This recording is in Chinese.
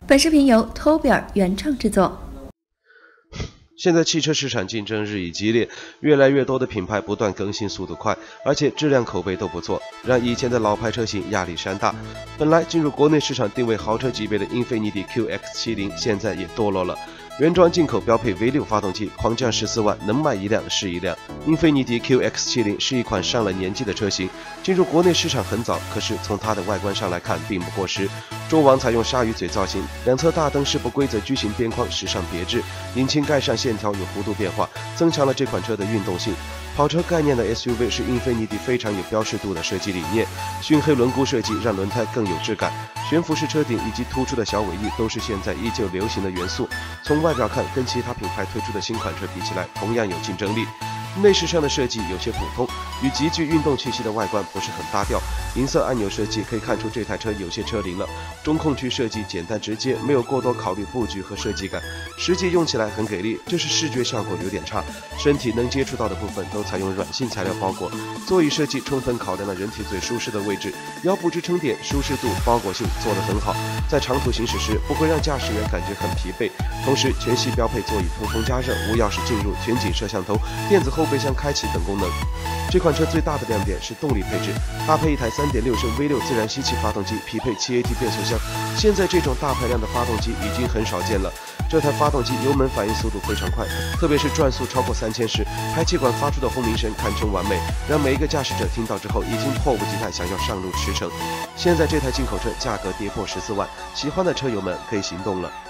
本视频由偷比尔原创制作。 现在汽车市场竞争日益激烈，越来越多的品牌不断更新，速度快，而且质量口碑都不错，让以前的老牌车型压力山大。本来进入国内市场定位豪车级别的英菲尼迪 QX70，现在也堕落了。原装进口标配 V6 发动机，狂降14万，能买一辆是一辆。英菲尼迪 QX70 是一款上了年纪的车型，进入国内市场很早，可是从它的外观上来看并不过时。中网采用鲨鱼嘴造型，两侧大灯是不规则矩形边框，时尚别致。引擎盖上线条有弧度变化，增强了这款车的运动性。跑车概念的 SUV 是英菲尼迪非常有标识度的设计理念，熏黑轮毂设计让轮胎更有质感，悬浮式车顶以及突出的小尾翼都是现在依旧流行的元素。从外表看，跟其他品牌推出的新款车比起来，同样有竞争力。内饰上的设计有些普通，与极具运动气息的外观不是很搭调。银色按钮设计可以看出这台车有些车龄了。中控区设计简单直接，没有过多考虑布局和设计感，实际用起来很给力，就是视觉效果有点差。身体能接触到的部分都采用软性材料包裹，座椅设计充分考量了人体最舒适的位置，腰部支撑点、舒适度、包裹性做得很好，在长途行驶时不会让驾驶员感觉很疲惫。同时，全系标配座椅通风加热、无钥匙进入、全景摄像头、电子后备箱开启等功能。这款车最大的亮点是动力配置，搭配一台3.6升 V6 自然吸气发动机，匹配 7AT 变速箱。现在这种大排量的发动机已经很少见了。这台发动机油门反应速度非常快，特别是转速超过3000时，排气管发出的轰鸣声堪称完美，让每一个驾驶者听到之后已经迫不及待想要上路驰骋。现在这台进口车价格跌破14万，喜欢的车友们可以行动了。